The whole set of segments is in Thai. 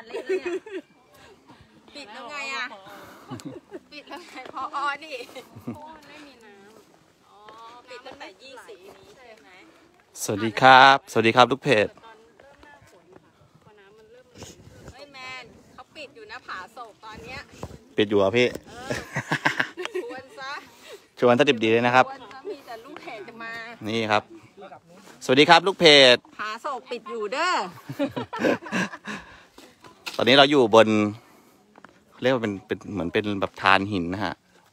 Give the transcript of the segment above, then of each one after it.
เล็กเลยเนี่ยปิดแล้วไงอ่ะปิดแล้วไงพอดิเพราะมันไม่มีน้ำอ๋อปิดตั้งแต่20นี้ใช่ไหมสวัสดีครับสวัสดีครับลูกเพจเฮ้ยแมนเขาปิดอยู่นะผาโศกตอนเนี้ยปิดอยู่อ่ะพี่ชวนซะชวนถ้าดิบดีเลยนะครับมีแต่ลูกเพจจะมานี่ครับสวัสดีครับลูกเพจผาโศกปิดอยู่เด้อตอนนี้เราอยู่บนเรียกว่าเป็นเหมือนเป็นแบบทานหินนะฮะ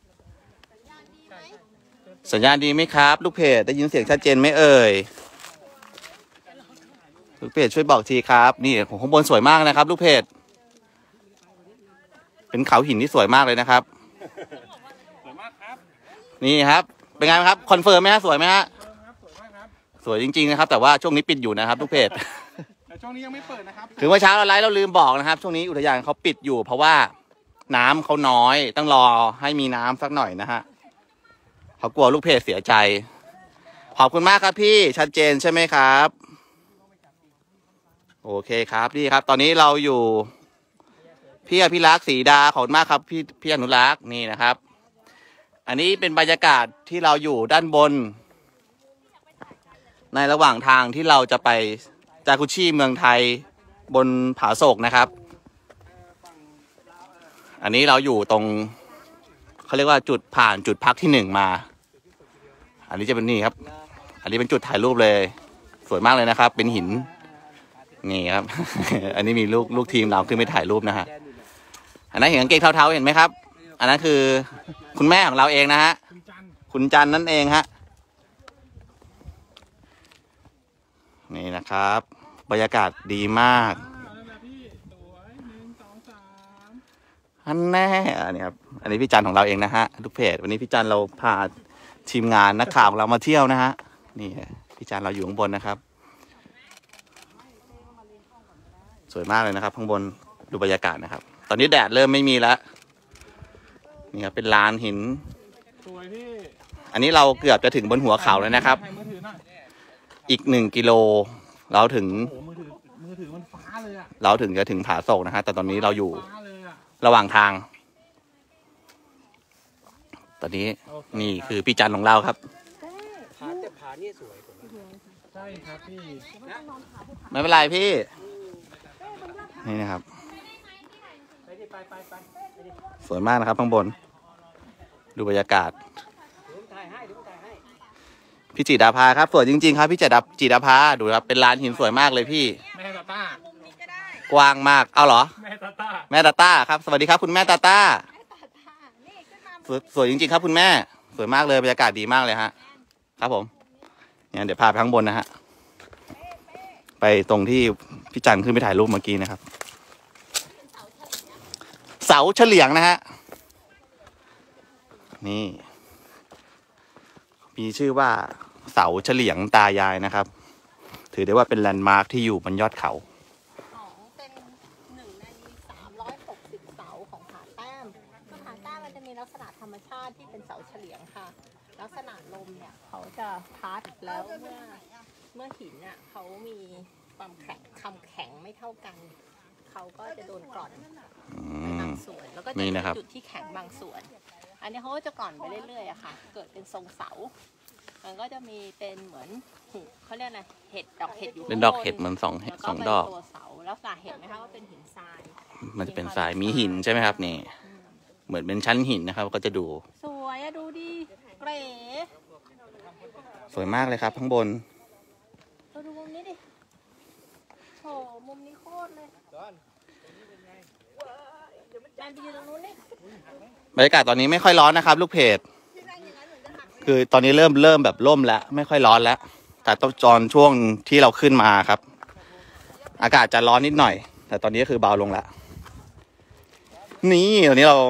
สัญญาณดีไหมครับลูกเพจได้ยินเสียงชัดเจนไหมเอ่ยลูกเพจช่วยบอกทีครับนี่ของข้างบนสวยมากนะครับลูกเพจเป็นเขาหินที่สวยมากเลยนะครับสวยมากครับนี่ครับเป็นไงครับคอนเฟิร์มไหมฮะสวยไหมฮะสวยจริงๆนะครับแต่ว่าช่วงนี้ปิดอยู่นะครับลูกเพจแต่ช่วงนี้ยังไม่เปิดนะครับคือเมื่อเช้าเราไลฟ์เราลืมบอกนะครับช่วงนี้อุทยานเขาปิดอยู่เพราะว่าน้ำเขาน้อยต้องรอให้มีน้ำสักหน่อยนะฮะเขากลัวลูกเพจเสียใจขอบคุณมากครับพี่ชัดเจนใช่ไหมครับโอเคครับนี่ครับตอนนี้เราอยู่พี่อภิรักษ์ศรีดาขอบคุณมากครับพี่อนุรักษ์นี่นะครับอันนี้เป็นบรรยากาศที่เราอยู่ด้านบนในระหว่างทางที่เราจะไปจากุชิเมืองไทยบนผาโศกนะครับอันนี้เราอยู่ตรงเขาเรียกว่าจุดผ่านจุดพักที่1มาอันนี้จะเป็นนี่ครับอันนี้เป็นจุดถ่ายรูปเลยสวยมากเลยนะครับเป็นหินนี่ครับ อันนี้มีลูกทีมเราขึ้นไปถ่ายรูปนะฮะอันนั้นเห็นกางเกงเทาๆเห็นไหมครับอันนั้นคือคุณแม่ของเราเองนะฮะคุณจันนั่นเองฮะนี่นะครับบรรยากาศดีมากอันแน่นี่ครับอันนี้พี่จันของเราเองนะฮะลูกเพจวันนี้พี่จันเราพาทีมงานนักข่าวของเรามาเที่ยวนะฮะนี่พี่จันเราอยู่ข้างบนนะครับสวยมากเลยนะครับข้างบนดูบรรยากาศนะครับตอนนี้แดดเริ่มไม่มีแล้วนี่ครับเป็นลานหินอันนี้เราเกือบจะถึงบนหัวเขาแล้วนะครับอีก1 กิโลเราถึงเราถึงจะถึงผาโศกนะฮะแต่ตอนนี้เราอยู่ระหว่างทางตอนนี้นี่คือพี่จันของเราครับแต่ผาเนี่ยสวยใช่ครับพี่ไม่เป็นไรพี่นี่นะครับสวยมากนะครับข้างบนดูบรรยากาศพี่จิดาภาครับสวยจริงๆครับพี่จิดาภาดูครับเป็นลานหินสวยมากเลยพี่แม่ตาต้ากว้างมากเอาเหรอแม่ตาต้าครับสวัสดีครับคุณแม่ตาต้าสวยจริงๆครับคุณแม่สวยมากเลยบรรยากาศดีมากเลยฮะครับผมเนี่ยเดี๋ยวพาไปข้างบนนะฮะไปตรงที่พี่จันขึ้นไปถ่ายรูปเมื่อกี้นะครับเสาเฉลียงนะฮะนี่มีชื่อว่าเสาเฉลียงตายายนะครับถือได้ว่าเป็นแลนด์มาร์คที่อยู่บนยอดเขาเป็น1 ใน 360 เสาของผาแต้มผาแต้มมันจะมีลักษณะธรรมชาติที่เป็นเสาเฉลียงค่ะลักษณะลมเนี่ยเขาจะพัดแล้วเมื่อหินเนี่ยเขามีความแข็งไม่เท่ากันเขาก็จะโดนกร่อนในบางส่วนแล้วก็จะมีจุดที่แข็งบางส่วนอันนี้เขาก็จะกร่อนไปเรื่อยๆอะค่ะเกิดเป็นทรงเสามันก็จะมีเป็นเหมือนเขาเรียกอะไรเห็ดดอกเห็ดอยู่เป็นดอกเห็ดเหมือนสองดอกตัวเสาแล้วสาเหตุไหมคะว่าเป็นหินทรายมันจะเป็นทรายมีหินใช่ไหมครับนี่เหมือนเป็นชั้นหินนะครับก็จะดูสวยอะดูดีเก๋สวยมากเลยครับข้างบนเราดูมุมนี้ดิโหมุมนี้โคตรเลยบรรยากาศตอนนี้ไม่ค่อยร้อนนะครับลูกเพจคือตอนนี้เริ่มแบบร่มแล้วไม่ค่อยร้อนแล้วแต่ตอนช่วงที่เราขึ้นมาครับอากาศจะร้อนนิดหน่อยแต่ตอนนี้ก็คือเบาลงแล้วนี่ตอนนี้เรา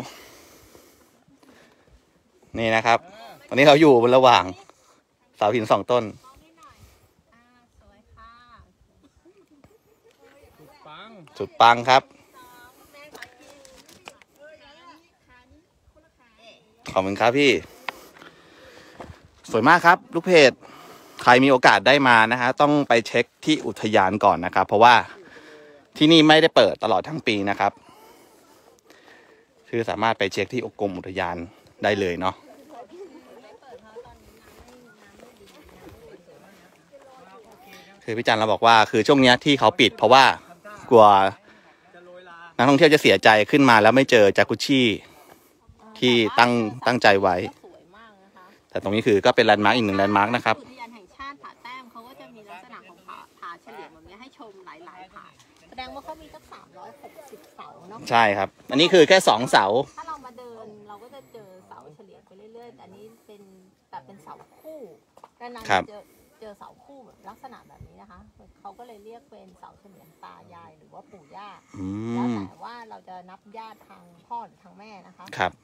นี่นะครับตอนนี้เราอยู่บนระหว่างเสาหิน2 ต้นสุดปังครับขอบคุณครับพี่สวยมากครับลูกเพจใครมีโอกาสได้มานะฮะต้องไปเช็คที่อุทยานก่อนนะครับเพราะว่าที่นี่ไม่ได้เปิดตลอดทั้งปีนะครับ คือสามารถไปเช็คที่กรมอุทยานได้เลยเนาะคือพี่จันเราบอกว่าคือช่วงเนี้ยที่เขาปิด เพราะว่ากลัวนักท่องเที่ยวจะเสียใจขึ้นมาแล้วไม่เจอจากุชี่ที่ตั้งใจไว้สวยมากนะคะแต่ตรงนี้คือก็เป็นแลนด์มาร์กอีกหนึ่งแลนด์มาร์กนะครับอุทยานแห่งชาติผาแต้มเขาก็จะมีลักษณะของผาเฉลี่ยแบบนี้ให้ชมหลายๆผาแสดงว่าเขามีตั้ง360 เสาเนาะใช่ครับ อันนี้คือแค่2 เสาถ้าเรามาเดินเราก็จะเจอเสาเฉลี่ยไปเรื่อยๆแต่อันนี้เป็นแบบเป็นเสาคู่นานๆครับจะเจอเสาคู่แบบลักษณะแบบนี้นะคะเขาก็เลยเรียกเป็นเสาเฉลี่ยตายายหรือว่าปู่ย่าอืแล้วมแต่ว่าเราจะนับญาติทางพ่อหรือทางแม่นะคะครับ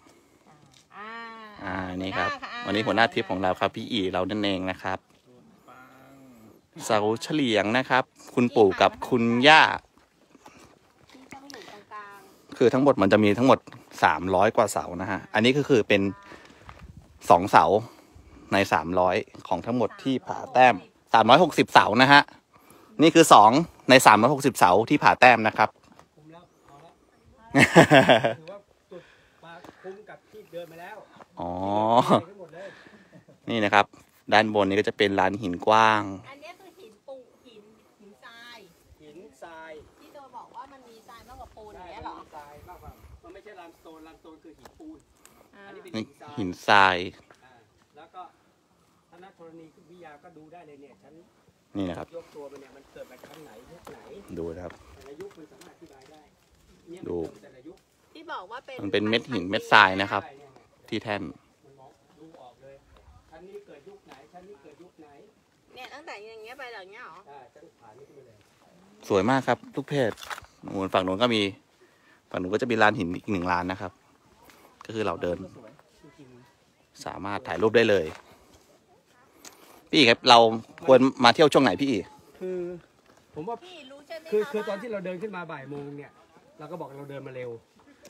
หัวหนี่น้าครับะวันนี้หัวหน้าทริปของเราครับพี่อีเรานั่นเองนะครับ เสาเฉลียงนะครับ คุณปู่กับคุณย่าที่ต้องอยู่ตรงกลางคือทั้งหมดมันจะมีทั้งหมด300 กว่าเสานะฮะ อันนี้ก็คือเป็น2 เสาใน300ของทั้งหมดที่ผาแต้ม360 เสานะฮะ นี่คือ2ใน360 เสาที่ผาแต้มนะครับคุ้มแล้วพอแล้วถือว่าจุดมาคุ้มกับที่เดินมาแล้วอ๋อไปหมดเลยนี่นะครับ ด้านบนนี้ก็จะเป็นลานหินกว้างอันนี้คือหินทรายหินทรายที่ตัวบอกว่ามันมีทรายมากกว่าปูนอย่างเงี้ยเหรอทรายมากกว่ามันไม่ใช่ลามสโตนคือหินปูน อันนี้เป็นนี่หินทรายหินทรายแล้วก็ธนธรณีวิทยาก็ดูได้เลยเนี่ยฉันนี่นะครับยกตัวมันเนี่ยมันเกิดมาครั้งไหนยุคไหนดูนะครับแต่ละยุคมันสามารถอธิบายได้เนี่ยดูมันแต่ละยุคที่บอกว่าเป็นมันเป็นเม็ดหินเม็ดทรายนะครับได้เนี่ยที่แท่นมันมองดูออกเลยชั้นนี้เกิดยุคไหนชั้นนี้เกิดยุคไหนเนี่ยตั้งแต่อย่างเงี้ยไปอย่างเงี้ยเหรอชั้นผ่านนี่ขึ้นไปเลยสวยมากครับทุกเพศนู่นฝั่งนู้นก็มี ฝั่งนู้นก็จะมีลานหินอีก1 ลานนะครับ ก็คือเราเดินสวยจริงสามารถถ่ายรูปได้เลย พี่อีครับเราควรมาเที่ยวช่วงไหนพี่อีๆคือผมว่าพี่รู้ใช่ไหมคือตอนที่เราเดินขึ้นมาบ่ายโมงเนี่ยเราก็บอกเราเดินมาเร็ว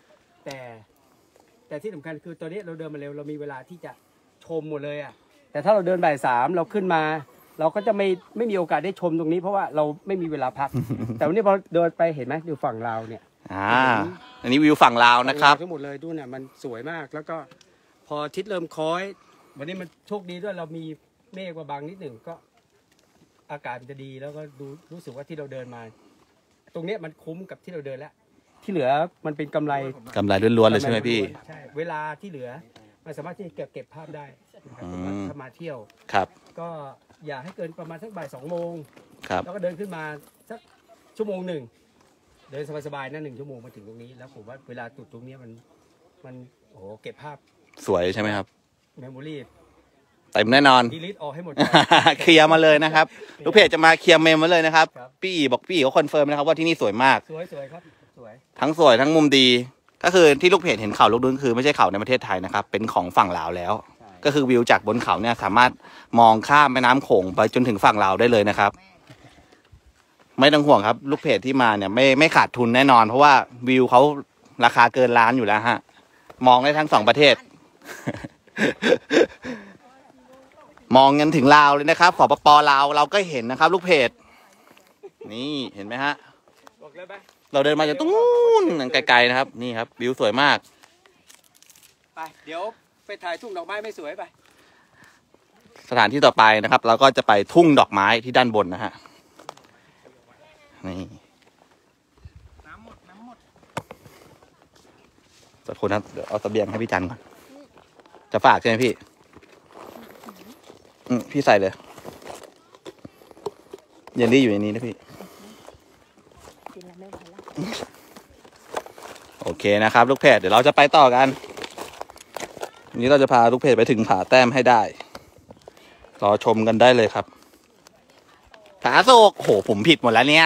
แต่ที่สำคัญคือตอนนี้เราเดินมาเร็วเรามีเวลาที่จะชมหมดเลยอ่ะแต่ถ้าเราเดินบ่าย 3เราขึ้นมา เราก็จะไม่มีโอกาสได้ชมตรงนี้เพราะว่าเราไม่มีเวลาพัก แต่วันนี้พอเดินไปเห็นไหมอยู่ฝั่งเราเนี่ยอันนี้วิวฝั่งลาวนะครับทั้งหมดเลยดูเนี่ยมันสวยมากแล้วก็พออาทิศเริ่มคล้อย วันนี้มันโชคดีด้วยเรามีเมฆมาบังนิดหนึ่งก็อากาศมันจะดีแล้วก็รู้สึกว่าที่เราเดินมา ตรงเนี้ยมันคุ้มกับที่เราเดินแล้ว ที่เหลือมันเป็นกำไรกำไรล้วนๆเลยใช่ไหมพี่ใช่เวลาที่เหลือมันสามารถที่จะเก็บภาพได้นะครับอืมถ้ามาเที่ยวครับก็อย่าให้เกินประมาณสักบ่าย2 โมงครับแล้วก็เดินขึ้นมาสักชั่วโมงหนึ่งเดินสบายๆนะ1 ชั่วโมงมาถึงตรงนี้แล้วผมว่าเวลาจุดตรงเนี้ยมันโอ้โหเก็บภาพสวยใช่ไหมครับเมมโมรี่เต็มแน่นอนดีลิทออกให้หมดเคลียร์มาเลยนะครับ ลูกเพจจะมาเคลียร์เมมมาเลยนะครับครับพี่อีบอกพี่อีเขาคอนเฟิร์มนะครับว่าที่นี่สวยมากสวยครับสวยทั้งสวยทั้งมุมดี ก็คือที่ลูกเพจเห็นเขาลูกนู้นคือไม่ใช่เขาในประเทศไทยนะครับ เป็นของฝั่งลาวแล้วใช่ก็คือวิวจากบนเขาเนี่ยสามารถมองข้ามแม่น้ำโขงไปจนถึงฝั่งลาวได้เลยนะครับ ไม่ต้องห่วงครับ ลูกเพจที่มาเนี่ยไม่ขาดทุนแน่นอน เพราะว่าวิวเขาราคาเกินล้านอยู่แล้วฮะ มองได้ทั้ง2 ประเทศ มองกันถึงลาวเลยนะครับสปป.ลาวเราก็เห็นนะครับ ลูกเพจนี่เห็นไหมฮะบอกเลยไหมเราเดินมาจากตรงนู้นไกลๆนะครับ นี่ครับวิวสวยมากไปเดี๋ยวไปถ่ายทุ่งดอกไม้ไม่สวยไปสถานที่ต่อไปนะครับ เราก็จะไปทุ่งดอกไม้ที่ด้านบนนะฮะนี่น้ำหมดสักคนนะเดี๋ยวเอาเสบียงให้พี่จันก่อนจะฝากใช่ไหมพี่พี่ใส่เลยเยลลี่อยู่ในนี้นะพี่กินแล้วไม่ไหวแล้วโอเคนะครับ ลูกเพจเดี๋ยวเราจะไปต่อกันวันนี้เราจะพาลูกเพจไปถึงผาแต้มให้ได้รอชมกันได้เลยครับผาโศกโหผมผิดหมดแล้วเนี่ย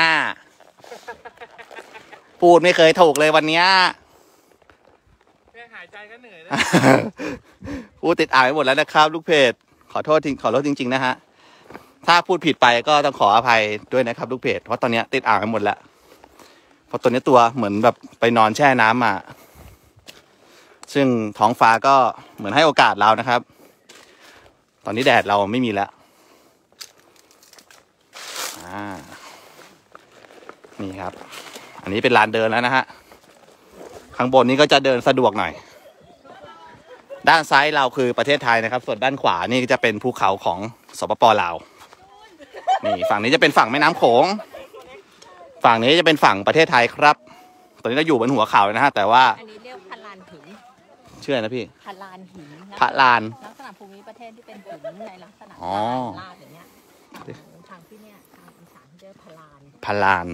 พูดไม่เคยถูกเลยวันเนี้ยแค่หายใจก็เหนื่อยแล้วพูดติดอ่างไปหมดแล้วนะครับ ลูกเพจขอโทษจริงๆนะฮะถ้าพูดผิดไปก็ต้องขออภัยด้วยนะครับ ลูกเพจเพราะตอนเนี้ยติดอ่างไปหมดแล้วเพราะตัวนี้ตัวเหมือนแบบไปนอนแช่น้ำมาซึ่งท้องฟ้าก็เหมือนให้โอกาสเรานะครับ ตอนนี้แดดเราไม่มีแล้วนี่ครับอันนี้เป็นลานเดินแล้วนะฮะข้างบนนี้ก็จะเดินสะดวกหน่อยด้านซ้ายเราคือประเทศไทยนะครับส่วนด้านขวานี่จะเป็นภูเขาของสปป.ลาวนี่ฝั่งนี้จะเป็นฝั่งแม่น้ำโขงฝั่งนี้จะเป็นฝั่งประเทศไทยครับตอนนี้เราอยู่บนหัวเขานะฮะแต่ว่าอันนี้เรียกพะลานหินชื่ออะไรนะพี่พะลานหินพะลานลักษณะภูมิประเทศที่เป็นหินในลักษณะอ๋อลาดอย่างเงี้ยทางที่เนี่ยทางอีสานเรียกพะลานพะลาน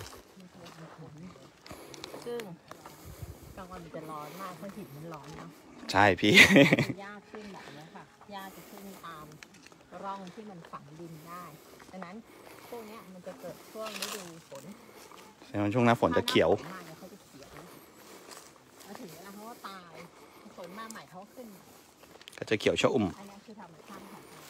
ซึ่งกลางวันมันจะร้อนมากเพราะหินมันร้อนเนาะใช่พี่หญ้าขึ้นแบบนี้ค่ะหญ้าจะขึ้นตามร่องที่มันฝังดินได้ดังนั้นพวกเนี้ยมันจะเกิดช่วงฤดูฝนในช่วงหน้าฝนจะเขียวถ้าหน้าฝนมากเนี่ยเขาจะเขียวแล้วถึงเวลาเขาก็ตายฝนมาใหม่เขาก็ขึ้นก็จะเขียวชอุ่มอันนี้คือธรรมชาติของเขา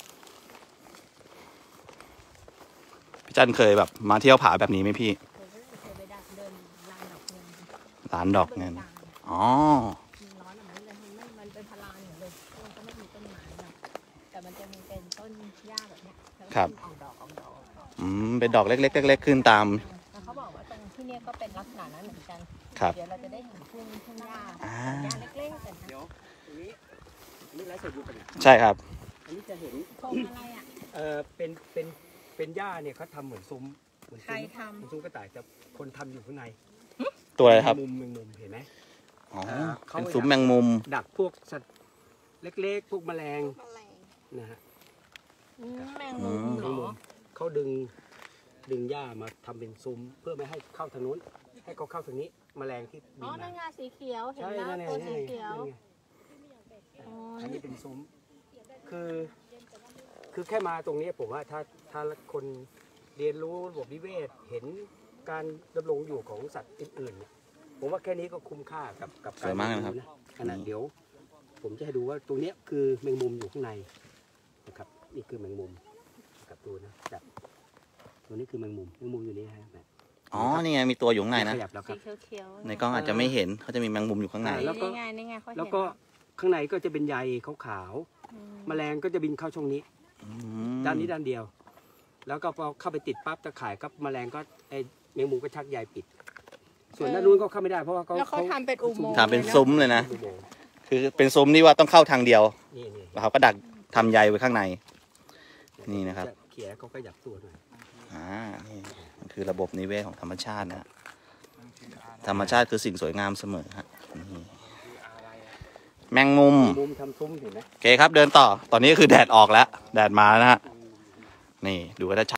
พี่จันเคยแบบมาเที่ยวผาแบบนี้ไหมพี่เคยไปเดินลานดอกเงินร้านดอกเงินอ๋อมันร้อนแบบนี้เลยมันเป็นพลานอย่างเลยมันก็ไม่มีต้นไม้นะแต่มันจะมีเป็นต้นหญ้าแบบเนี้ยแล้วก็ออกดอกออกดอกเป็นดอกเล็กๆเล็กๆขึ้นตามแล้วเขาบอกว่าตรงที่เนี่ยก็เป็นลักษณะนั้นเหมือนกันครับเดี๋ยวเราจะได้เห็นทุ่งหญ้าอ่าหญ้าเล็กๆกันนะเดี๋ยวตรงนี้อันนี้ไลฟ์สดอยู่ปะเนี่ยใช่ครับอันนี้จะเห็นชมอะไรอ่ะเป็นหญ้าเนี่ยเขาทำเหมือนซุ้มเหมือนใครซุ้มทำเหมือนซุ้มกระต่ายแต่คนทำอยู่ข้างในตัวอะไรครับมุมเห็นไหมอ๋อเขาเป็นซุ้มแมงมุมดักพวกสัตว์เล็กๆ พวกแมลงนะฮะแมงมุมเหรอเขาดึงหญ้ามาทำเป็นซุ้มเพื่อไม่ให้เข้าทางนู้นให้เขาเข้าทางนี้แมลงที่บิอ๋อนมานั่นไงสีเขียวเห็นใช่แล้วนั่นไงตัวนั่นสีไงเขียวนั่นไงอ๋ออันนี้เป็นซุ้มคือแค่มาตรงนี้ผมว่าถ้าคนเรียนรู้ระบบนิเวศเห็นการดำรงอยู่ของสัตว์อื่นๆเนี่ยผมว่าแค่นี้ก็คุ้มค่ากับสวยมากนะครับขนาดเดี๋ยว ผมจะให้ดูว่าตรงเนี้ยคือแมงมุมอยู่ข้างในนะครับนี่คือแมงมุมกับดูนะแบบตัวนี้คือแมงมุมอยู่นี่ฮะแบบอ๋อ นี่ไงมีตัวอยู่ข้างในนะขยับแล้วคสีรับเขียวๆในกล้องอาจจะไม่เห็นเขาจะมีแมงมุมอยู่ข้างในแล้วก็นี่ไงเขาเห็นแล้วก็ข้างในก็จะเป็นใยขาวอืมๆแมลงก็จะบินเข้าช่องนี้อืมด้านนี้ด้านเดียว แล้วก็พอเข้าไปติดปั๊บตะข่ายก็แมลงก็ไอแมงมุมก็ชักใยปิด ส่วนด้านนู้นก็เข้าไม่ได้เพราะว่าเขาแล้วเขาทำเป็นอุโมงค์ทำเป็นซุ้มเลยนะอุโมงค์คือเป็นซุ้มที่ว่าต้องเข้าทางเดียวนี่แล้วเขาก็ดักทำใยไว้ข้างใน นี่นะครับเขี่ยเขาก็หยับตัวหน่อยนี่มันคือระบบนิเวศของธรรมชาตินะ ธรรมชาติคือสิ่งสวยงามเสมอฮะนี่แมงมุมมุมทำซุ้มเห็นไหมโอเคครับเดินต่อ ตอนนี้คือแดดออกแล้ว แดดมาแล้วนะฮะ นี่ดูก็ได้ชัด